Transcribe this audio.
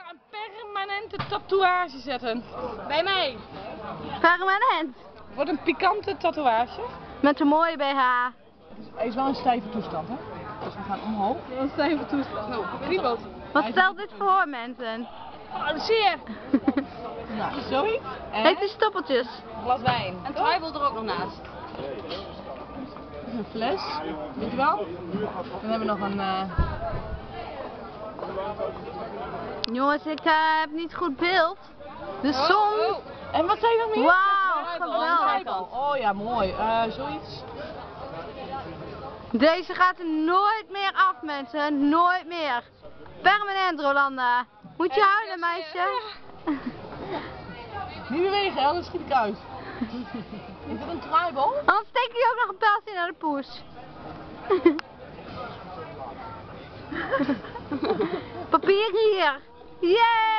een permanente tatoeage zetten. Bij mij. Permanent. Wordt een pikante tatoeage. Met een mooie BH. Hij is wel een stijve toestand, hè? Dus we gaan omhoog. Een stijve toestand. Nou, kriebelt. Wat stelt dit voor, mensen? Oh, zeer. Nou, zoiets. En Heeft die stoppeltjes? een glas wijn. En tribal er ook nog naast. Een fles, weet je wel? Dan hebben we nog een... Jongens, ik heb niet goed beeld. De zon. En wat zei je nog meer? Wauw, Tribal. geweldig. Oh ja, mooi. Zoiets. Deze gaat er nooit meer af, mensen. Nooit meer. Permanent, Rolanda. Moet je huilen, meisje? Niet bewegen, anders schiet ik uit. Is dit een tribal? Anders steek je ook nog een pijltje naar de poes. Papier hier. Yay!